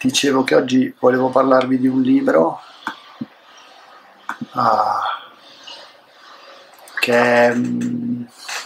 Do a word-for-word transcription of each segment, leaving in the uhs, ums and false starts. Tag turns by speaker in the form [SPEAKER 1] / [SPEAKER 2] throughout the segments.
[SPEAKER 1] Dicevo che oggi volevo parlarvi di un libro ah, che mm,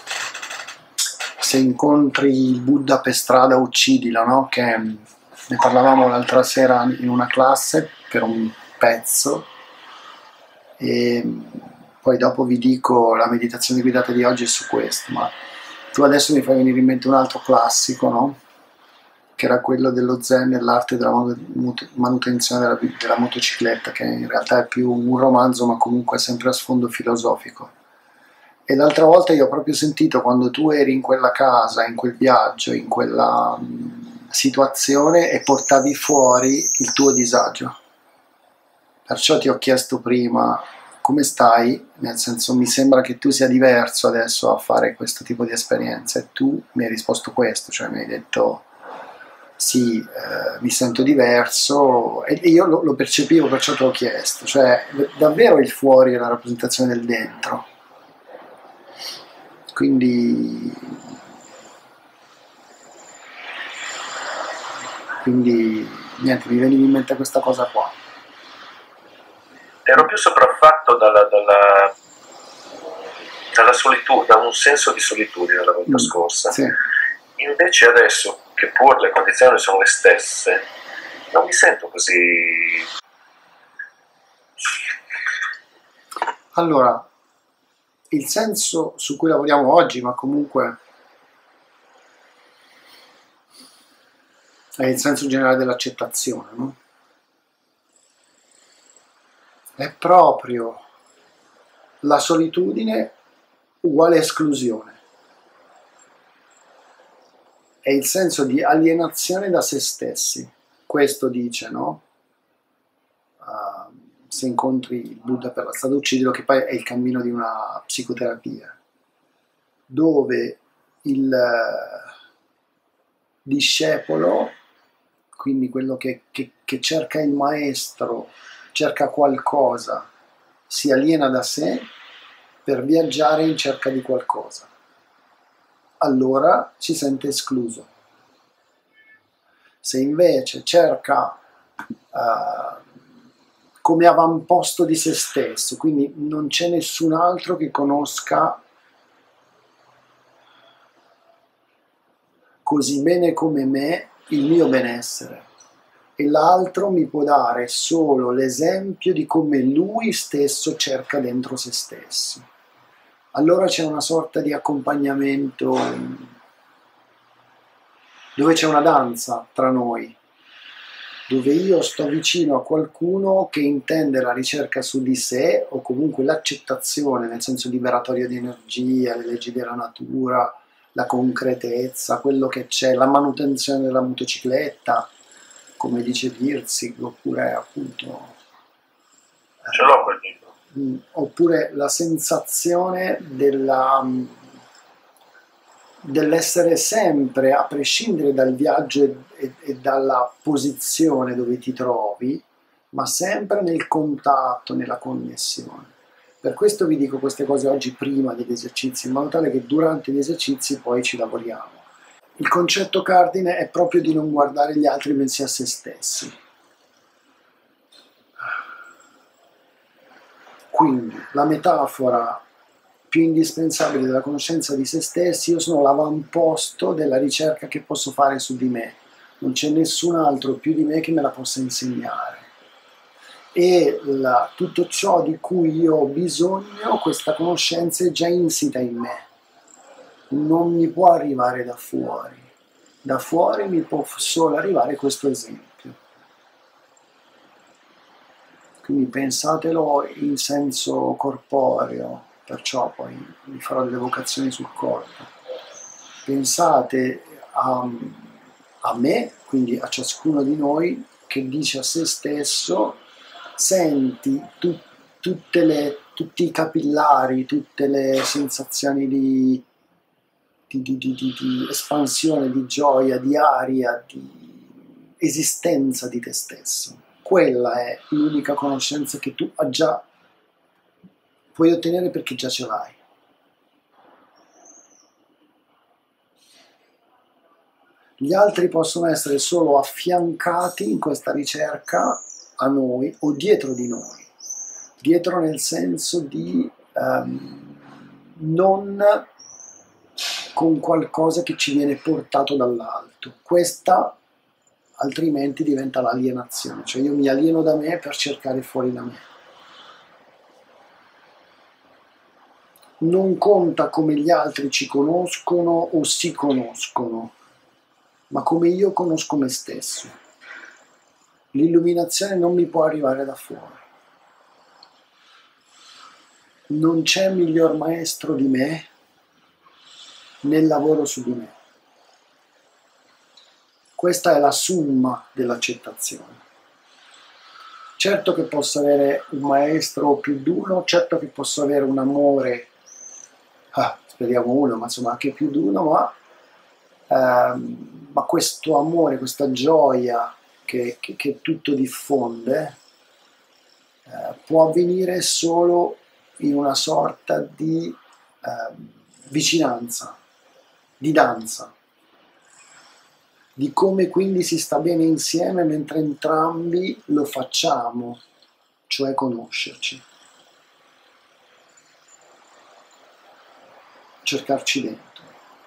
[SPEAKER 1] Se incontri il Buddha per strada uccidilo, no? Che mm, ne parlavamo l'altra sera in una classe per un pezzo e mm, poi dopo vi dico la meditazione guidata di oggi è su questo, ma tu adesso mi fai venire in mente un altro classico, no? Che era quello dello zen e l'arte della manutenzione della, della motocicletta, che in realtà è più un romanzo ma comunque sempre a sfondo filosofico. E l'altra volta io ho proprio sentito, quando tu eri in quella casa, in quel viaggio, in quella mh, situazione, e portavi fuori il tuo disagio. Perciò ti ho chiesto prima come stai, nel senso mi sembra che tu sia diverso adesso a fare questo tipo di esperienza, e tu mi hai risposto questo, cioè mi hai detto sì, eh, mi sento diverso, e io lo, lo percepivo, perciò te l'ho chiesto, cioè davvero il fuori è la rappresentazione del dentro. Quindi, quindi niente, mi veniva in mente questa cosa qua.
[SPEAKER 2] Ero più sopraffatto dalla, dalla, dalla solitudine, da un senso di solitudine la volta
[SPEAKER 1] Mm,
[SPEAKER 2] scorsa.
[SPEAKER 1] sì.
[SPEAKER 2] Invece adesso, che pur le condizioni sono le stesse, non mi sento così.
[SPEAKER 1] Allora, il senso su cui lavoriamo oggi, ma comunque è il senso generale dell'accettazione, no? È proprio la solitudine uguale esclusione. È il senso di alienazione da se stessi. Questo dice, no? Uh, se incontri il Buddha per la strada uccidilo, che poi è il cammino di una psicoterapia, dove il discepolo, quindi quello che, che, che cerca il maestro, cerca qualcosa, si aliena da sé per viaggiare in cerca di qualcosa. Allora si sente escluso. Se invece cerca uh, come avamposto di se stesso, quindi non c'è nessun altro che conosca così bene come me il mio benessere, e l'altro mi può dare solo l'esempio di come lui stesso cerca dentro se stesso. Allora c'è una sorta di accompagnamento dove c'è una danza tra noi, dove io sto vicino a qualcuno che intende la ricerca su di sé, o comunque l'accettazione nel senso liberatorio di energia, le leggi della natura, la concretezza, quello che c'è, la manutenzione della motocicletta, come dice Pirzig, oppure appunto
[SPEAKER 2] Ce l'ho quel libro.
[SPEAKER 1] mh, oppure la sensazione della, mh, dell'essere sempre, a prescindere dal viaggio e, e, e dalla posizione dove ti trovi, ma sempre nel contatto, nella connessione. Per questo vi dico queste cose oggi prima degli esercizi, in modo tale che durante gli esercizi poi ci lavoriamo. Il concetto cardine è proprio di non guardare gli altri bensì a se stessi. Quindi la metafora più indispensabile della conoscenza di se stessi: io sono l'avamposto della ricerca che posso fare su di me, non c'è nessun altro più di me che me la possa insegnare, e la, tutto ciò di cui io ho bisogno, questa conoscenza è già insita in me, non mi può arrivare da fuori, da fuori mi può solo arrivare questo esempio. Quindi pensatelo in senso corporeo, perciò poi vi farò delle vocazioni sul corpo. Pensate a, a me, quindi a ciascuno di noi, che dice a se stesso: senti tu, tutte le, tutti i capillari, tutte le sensazioni di, di, di, di, di, di espansione, di gioia, di aria, di esistenza di te stesso. Quella è l'unica conoscenza che tu già puoi ottenere, perché già ce l'hai. Gli altri possono essere solo affiancati in questa ricerca a noi o dietro di noi. Dietro nel senso di um, non con qualcosa che ci viene portato dall'alto. Questa altrimenti diventa l'alienazione, cioè io mi alieno da me per cercare fuori da me. Non conta come gli altri ci conoscono o si conoscono, ma come io conosco me stesso. L'illuminazione non mi può arrivare da fuori. Non c'è miglior maestro di me nel lavoro su di me. Questa è la summa dell'accettazione. Certo che posso avere un maestro più duro, certo che posso avere un amore, ah, speriamo uno, ma insomma anche più di uno, ma, ehm, ma questo amore, questa gioia che, che, che tutto diffonde, eh, può avvenire solo in una sorta di eh, vicinanza, di danza, di come quindi si sta bene insieme mentre entrambi lo facciamo, cioè conoscerci, cercarci dentro,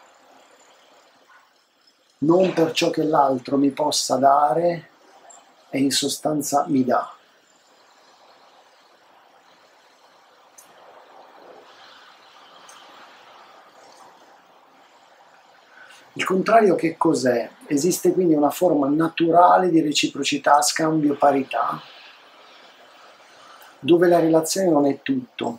[SPEAKER 1] non per ciò che l'altro mi possa dare e in sostanza mi dà. Il contrario che cos'è? Esiste quindi una forma naturale di reciprocità, scambio, parità, dove la relazione non è tutto,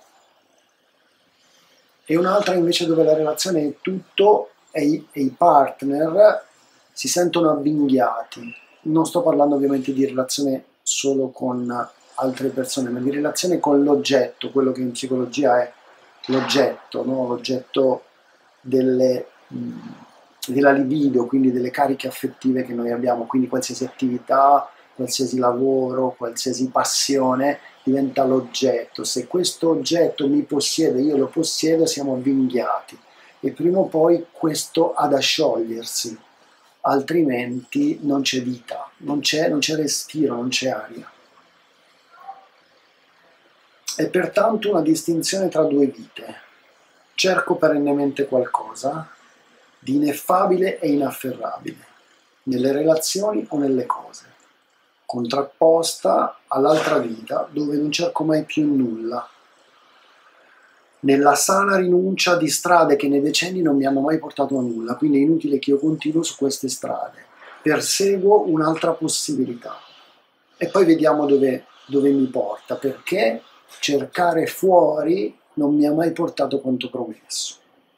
[SPEAKER 1] e un'altra invece dove la relazione è tutto e i, e i partner si sentono avvinghiati. Non sto parlando ovviamente di relazione solo con altre persone, ma di relazione con l'oggetto, quello che in psicologia è l'oggetto, no? L'oggetto delle... della libido, quindi delle cariche affettive che noi abbiamo, quindi qualsiasi attività, qualsiasi lavoro, qualsiasi passione diventa l'oggetto. Se questo oggetto mi possiede, io lo possiedo, siamo avvinghiati e prima o poi questo ha da sciogliersi, altrimenti non c'è vita, non c'è, non c'è respiro, non c'è aria. È pertanto una distinzione tra due vite. Cerco perennemente qualcosa di ineffabile e inafferrabile, nelle relazioni o nelle cose, contrapposta all'altra vita dove non cerco mai più nulla, nella sana rinuncia di strade che nei decenni non mi hanno mai portato a nulla, quindi è inutile che io continuo su queste strade, perseguo un'altra possibilità e poi vediamo dove, dove mi porta, perché cercare fuori non mi ha mai portato quanto promesso.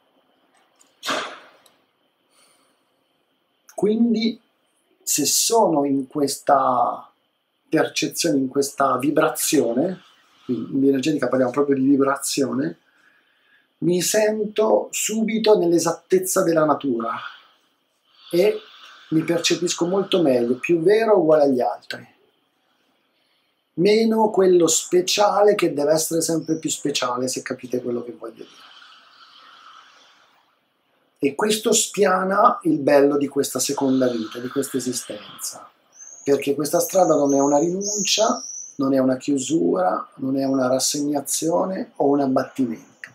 [SPEAKER 1] Quindi se sono in questa percezione, in questa vibrazione, in bioenergetica parliamo proprio di vibrazione, mi sento subito nell'esattezza della natura e mi percepisco molto meglio, più vero uguale agli altri, meno quello speciale che deve essere sempre più speciale, se capite quello che voglio dire. E questo spiana il bello di questa seconda vita, di questa esistenza, perché questa strada non è una rinuncia, non è una chiusura, non è una rassegnazione o un abbattimento.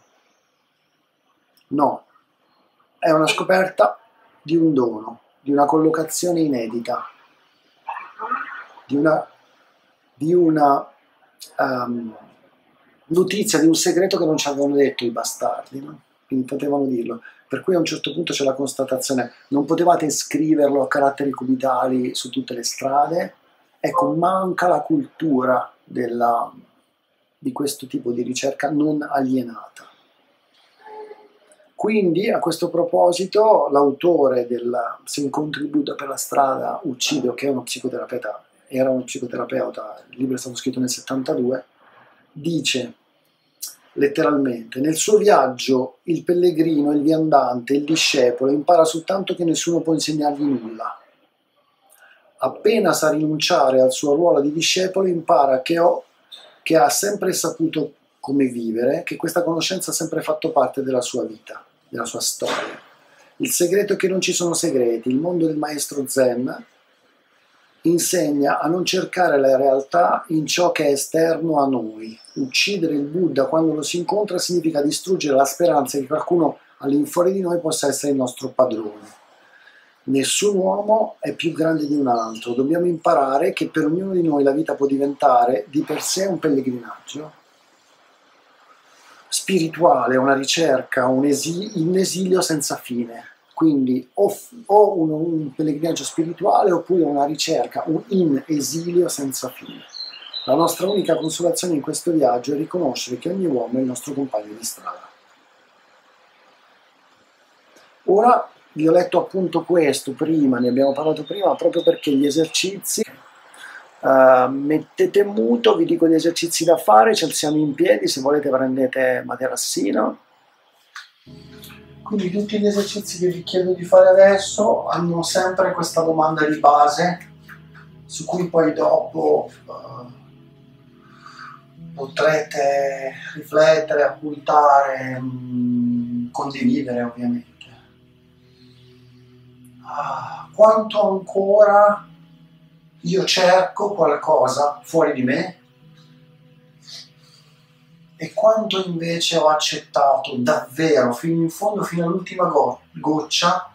[SPEAKER 1] No, è una scoperta di un dono, di una collocazione inedita, di una, di una um, notizia, di un segreto che non ci avevano detto i bastardi, no? Quindi potevano dirlo. Per cui a un certo punto c'è la constatazione, non potevate scriverlo a caratteri cubitali su tutte le strade, ecco, manca la cultura della, di questo tipo di ricerca non alienata. Quindi a questo proposito l'autore del Se incontri Buddha per la strada uccido, che è uno psicoterapeuta, era uno psicoterapeuta, il libro è stato scritto nel settantadue, dice letteralmente: nel suo viaggio il pellegrino, il viandante, il discepolo impara soltanto che nessuno può insegnargli nulla. Appena sa rinunciare al suo ruolo di discepolo impara che, ho, che ha sempre saputo come vivere, che questa conoscenza ha sempre fatto parte della sua vita, della sua storia. Il segreto è che non ci sono segreti. Il mondo del maestro Zen insegna a non cercare la realtà in ciò che è esterno a noi. Uccidere il Buddha quando lo si incontra significa distruggere la speranza che qualcuno all'infuori di noi possa essere il nostro padrone. Nessun uomo è più grande di un altro. Dobbiamo imparare che per ognuno di noi la vita può diventare di per sé un pellegrinaggio spirituale, una ricerca, un, esi- un esilio senza fine. Quindi o, o un, un pellegrinaggio spirituale oppure una ricerca, un in esilio senza fine. La nostra unica consolazione in questo viaggio è riconoscere che ogni uomo è il nostro compagno di strada. Ora vi ho letto appunto questo prima, ne abbiamo parlato prima, proprio perché gli esercizi, uh, mettete muto, vi dico gli esercizi da fare, ci alziamo in piedi, se volete prendete materassino. Quindi tutti gli esercizi che vi chiedo di fare adesso hanno sempre questa domanda di base, su cui poi dopo uh, potrete riflettere, appuntare, mh, condividere ovviamente. Ah, quanto ancora io cerco qualcosa fuori di me e quanto invece ho accettato davvero fino in fondo, fino all'ultima go- goccia,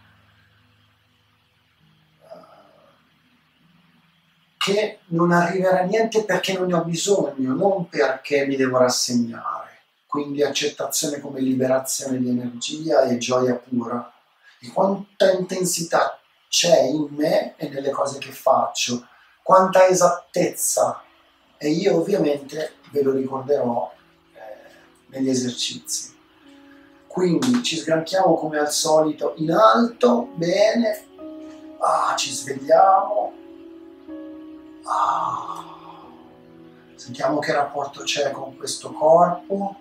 [SPEAKER 1] che non arriverà niente perché non ne ho bisogno, non perché mi devo rassegnare. Quindi accettazione come liberazione di energia e gioia pura. E quanta intensità c'è in me e nelle cose che faccio, quanta esattezza, e io ovviamente ve lo ricorderò eh, negli esercizi. Quindi ci sgranchiamo come al solito in alto, bene, ah, ci svegliamo, ah, sentiamo che rapporto c'è con questo corpo.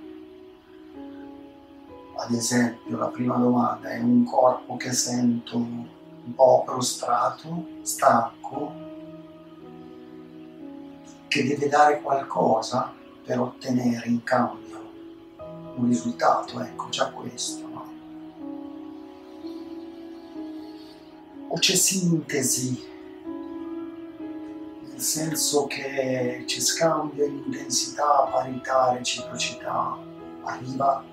[SPEAKER 1] Ad esempio, la prima domanda è un corpo che sento un po' prostrato, stanco, che deve dare qualcosa per ottenere in cambio un risultato, ecco, già questo, no? O c'è sintesi, nel senso che c'è scambio in intensità, parità, reciprocità, arriva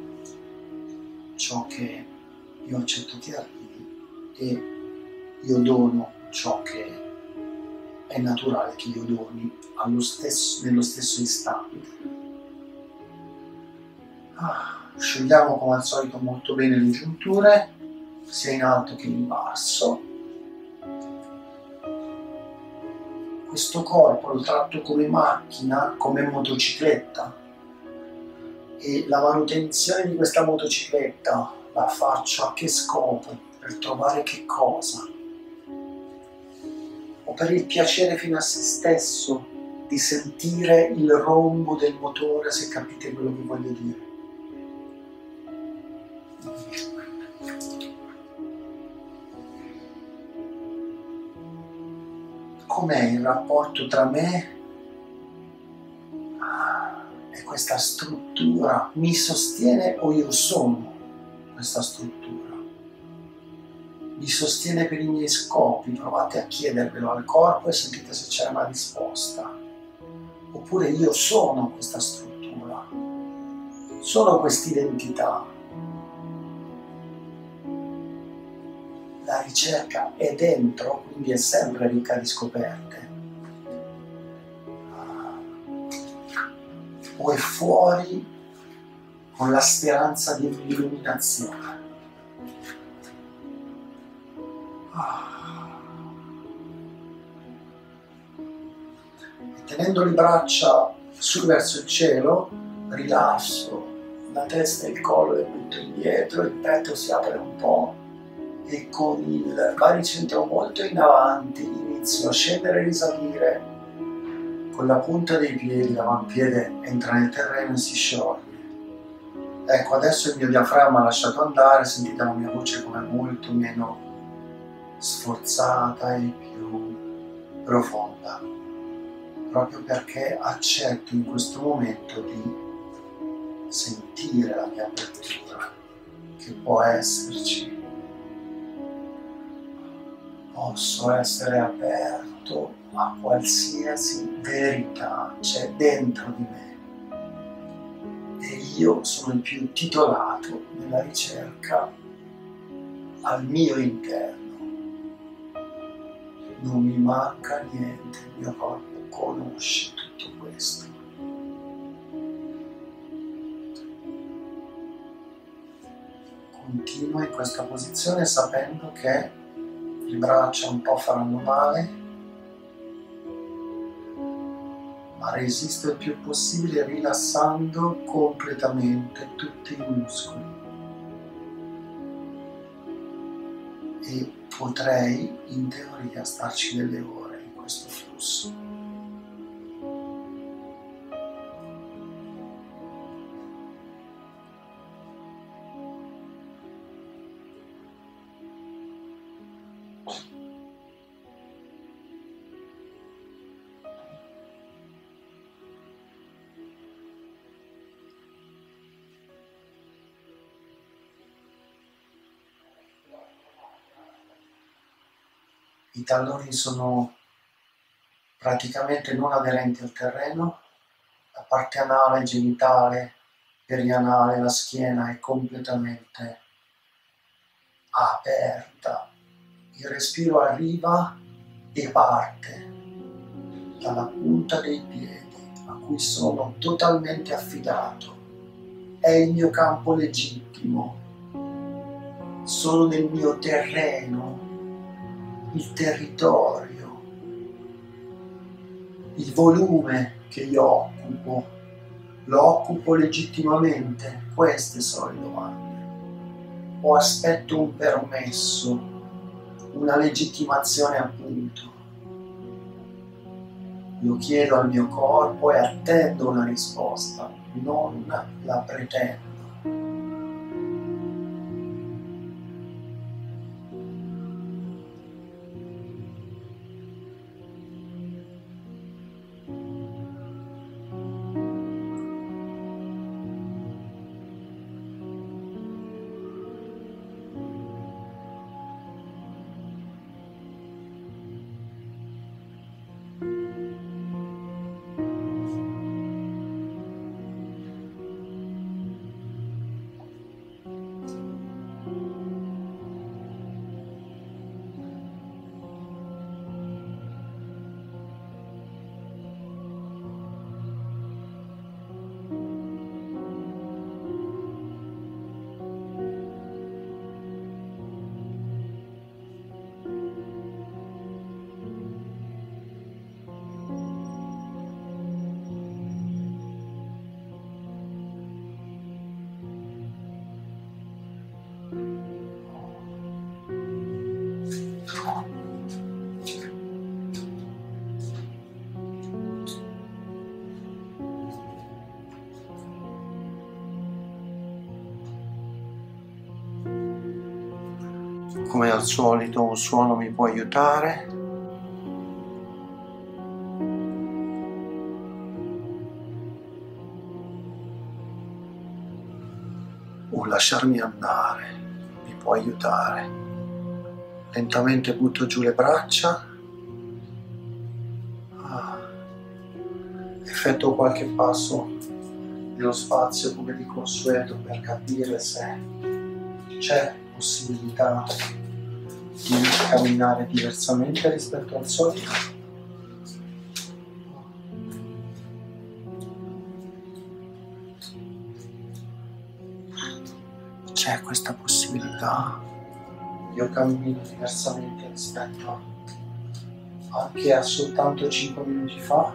[SPEAKER 1] ciò che io accetto che arrivi e io dono ciò che è naturale che io doni allo stesso, nello stesso istante. Ah, sciogliamo come al solito molto bene le giunture, sia in alto che in basso. Questo corpo lo tratto come macchina, come motocicletta, e la manutenzione di questa motocicletta la faccio a che scopo? Per trovare che cosa? O per il piacere fino a se stesso di sentire il rombo del motore, se capite quello che voglio dire. Com'è il rapporto tra me e questa struttura? Mi sostiene o io sono questa struttura? Mi sostiene per i miei scopi? Provate a chiedervelo al corpo e sentite se c'è una risposta. Oppure io sono questa struttura, sono quest'identità. La ricerca è dentro, quindi è sempre ricca di scoperte. O è fuori con la speranza di un'illuminazione. E tenendo le braccia su verso il cielo, rilasso la testa e il collo e butto indietro, il petto si apre un po'. E con il baricentro molto in avanti inizio a scendere e risalire con la punta dei piedi, l'avampiede entra nel terreno e si scioglie. Ecco, adesso il mio diaframma ha lasciato andare, sentite la mia voce come molto meno sforzata e più profonda, proprio perché accetto in questo momento di sentire la mia apertura, che può esserci posso essere aperto a qualsiasi verità c'è dentro di me e io sono il più titolato nella ricerca al mio interno. Non mi manca niente, il mio corpo conosce tutto questo. Continua in questa posizione sapendo che le braccia un po' faranno male, ma resisto il più possibile rilassando completamente tutti i muscoli. E potrei, in teoria, starci delle ore in questo flusso. I talloni sono praticamente non aderenti al terreno, la parte anale, genitale, perianale, la schiena è completamente aperta. Il respiro arriva e parte dalla punta dei piedi, a cui sono totalmente affidato. È il mio campo legittimo, sono nel mio terreno. Il territorio, il volume che io occupo, lo occupo legittimamente? Queste sono le domande. O aspetto un permesso, una legittimazione appunto? Lo chiedo al mio corpo e attendo una risposta, non la pretendo. Come al solito un suono mi può aiutare. O lasciarmi andare mi può aiutare. Lentamente butto giù le braccia. Ah. Effettuo qualche passo nello spazio come di consueto per capire se c'è possibilità di camminare diversamente rispetto al solito. C'è questa possibilità. Io cammino diversamente rispetto anche a soltanto cinque minuti fa.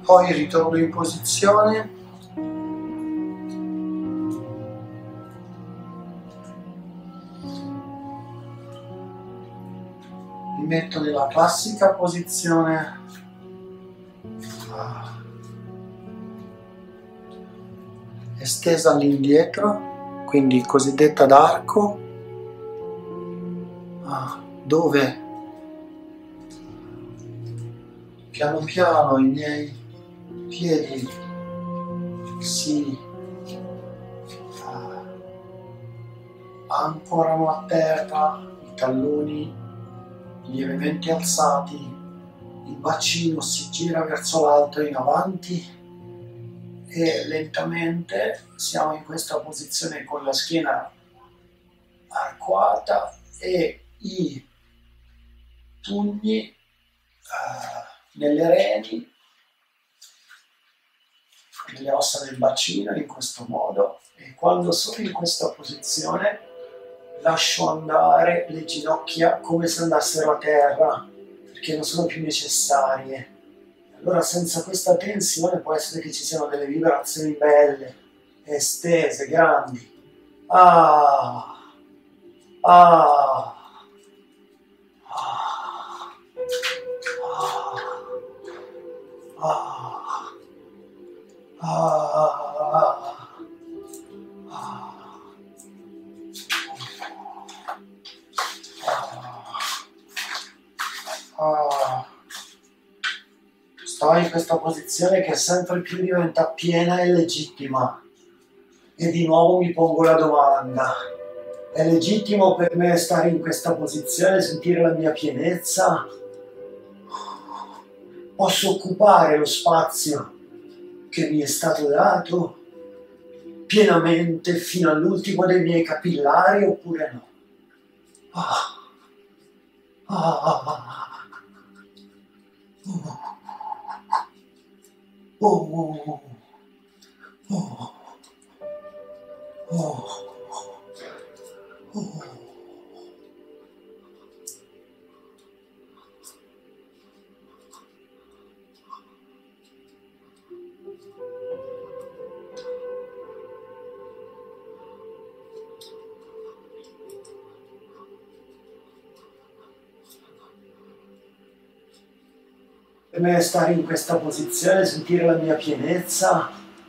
[SPEAKER 1] Poi ritorno in posizione. Mi metto nella classica posizione estesa all'indietro, quindi cosiddetta d'arco, dove piano piano i miei piedi si ancorano a terra, i talloni lievemente alzati, il bacino si gira verso l'alto in avanti e lentamente siamo in questa posizione con la schiena arcuata e i pugni uh, nelle reni, nelle ossa del bacino, in questo modo, e quando sono in questa posizione lascio andare le ginocchia come se andassero a terra, perché non sono più necessarie. Allora senza questa tensione può essere che ci siano delle vibrazioni belle, estese, grandi. Ah, ah, ah, ah, ah, ah, ah. Sto in questa posizione che sempre più diventa piena e legittima. E di nuovo mi pongo la domanda: è legittimo per me stare in questa posizione, sentire la mia pienezza? Posso occupare lo spazio che mi è stato dato pienamente fino all'ultimo dei miei capillari oppure no? Ah. Ah. Oh. Oh. Oh. Oh. Oh. Per me stare in questa posizione, sentire la mia pienezza,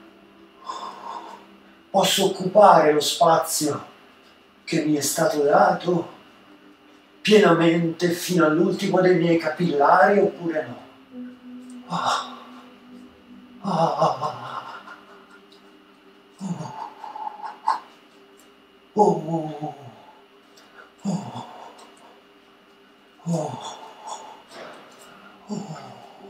[SPEAKER 1] posso occupare lo spazio che mi è stato dato pienamente fino all'ultimo dei miei capillari oppure no? Ah. Ah. Oh. Oh. Oh. Oh. Oh.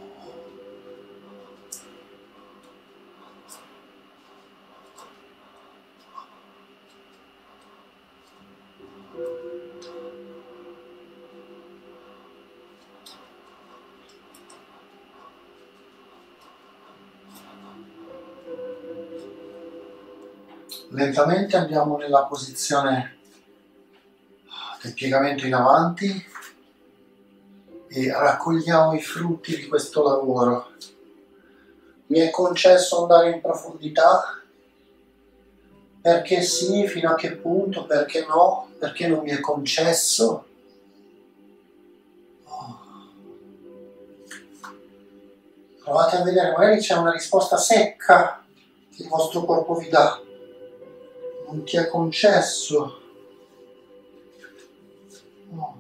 [SPEAKER 1] Lentamente andiamo nella posizione del piegamento in avanti e raccogliamo i frutti di questo lavoro. Mi è concesso andare in profondità? Perché sì, fino a che punto? Perché no? Perché non mi è concesso? Oh. Provate a vedere, magari c'è una risposta secca che il vostro corpo vi dà. Non ti è concesso. No.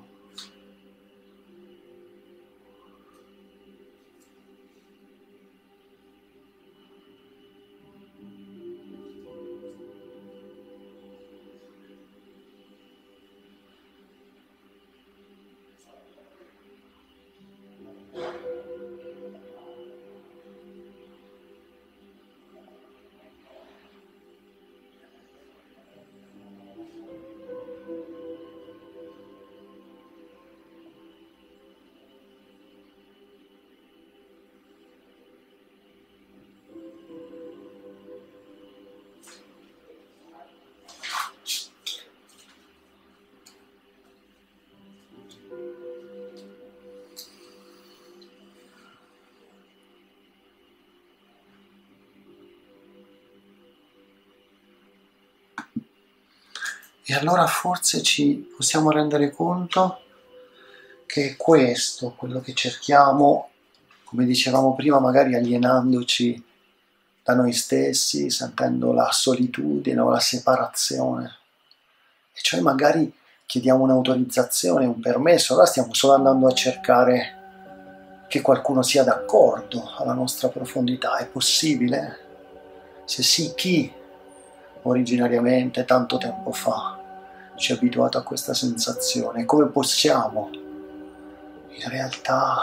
[SPEAKER 1] E allora forse ci possiamo rendere conto che è questo quello che cerchiamo, come dicevamo prima, magari alienandoci da noi stessi, sentendo la solitudine o la separazione. E cioè magari chiediamo un'autorizzazione, un permesso, allora stiamo solo andando a cercare che qualcuno sia d'accordo alla nostra profondità. È possibile? Se sì, chi originariamente, tanto tempo fa, ci ha abituato a questa sensazione? Come possiamo in realtà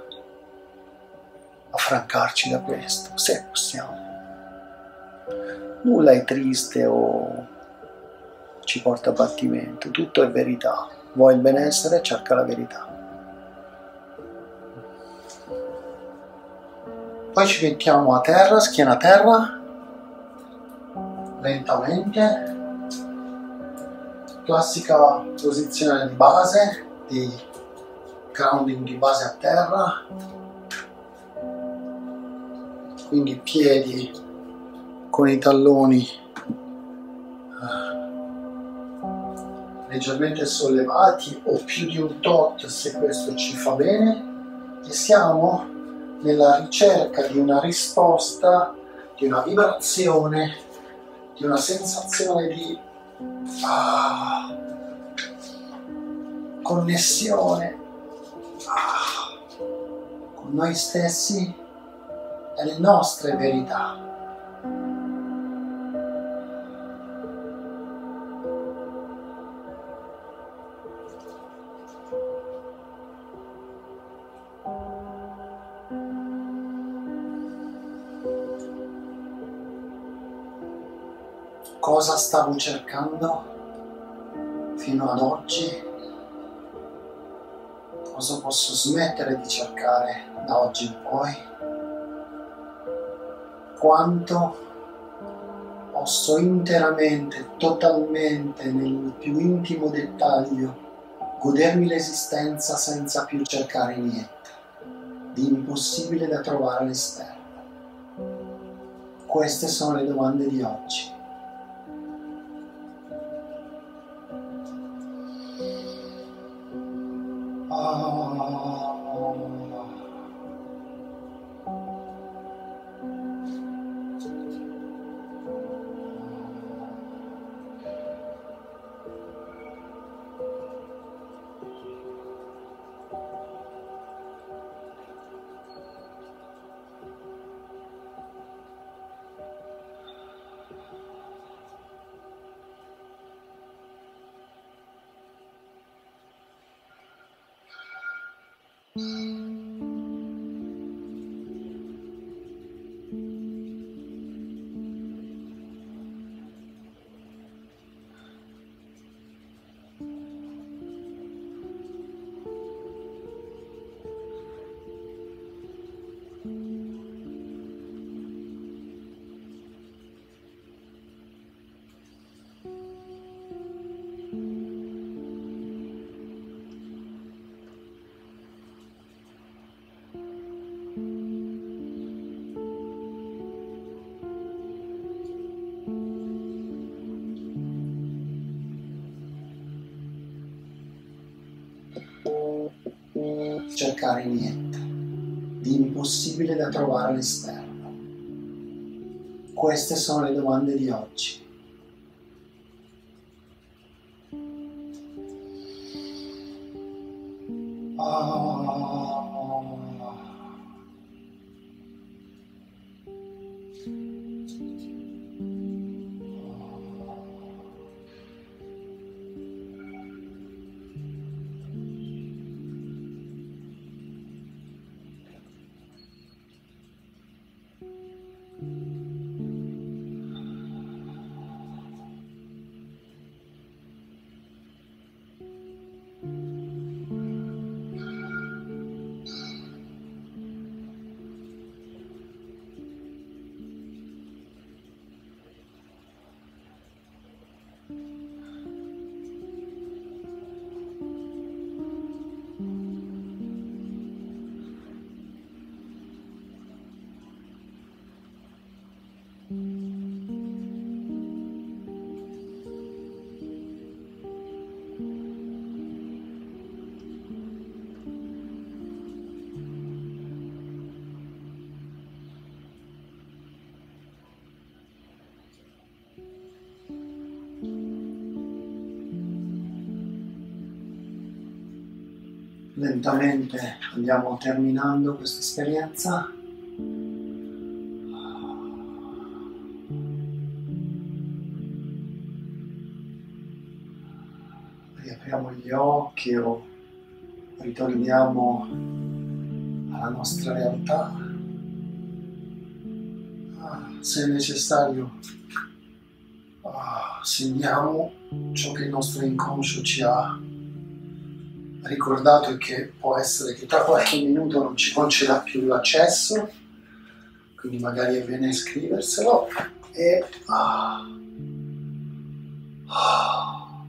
[SPEAKER 1] affrancarci da questo? Se possiamo. Nulla è triste o ci porta a battimento, tutto è verità. Vuoi il benessere? Cerca la verità. Poi ci mettiamo a terra, schiena a terra, lentamente, classica posizione di base, di grounding di base a terra, quindi piedi con i talloni leggermente sollevati o più di un tot se questo ci fa bene, e siamo nella ricerca di una risposta, di una vibrazione, di una sensazione di ah, connessione ah, con noi stessi e le nostre verità. Cosa stavo cercando fino ad oggi? Cosa posso smettere di cercare da oggi in poi? Quanto posso interamente, totalmente, nel più intimo dettaglio, godermi l'esistenza senza più cercare niente, di impossibile da trovare all'esterno? Queste sono le domande di oggi. Cercare niente, di impossibile da trovare all'esterno. Queste sono le domande di oggi. Lentamente andiamo terminando questa esperienza. Riapriamo gli occhi o ritorniamo alla nostra realtà. Se è necessario, segniamo ciò che il nostro inconscio ci ha ricordato e che può essere che tra qualche minuto non ci conceda più l'accesso, quindi magari è bene scriverselo e ah, ah,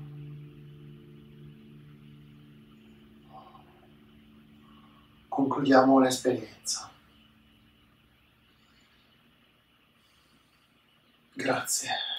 [SPEAKER 1] concludiamo l'esperienza. Grazie.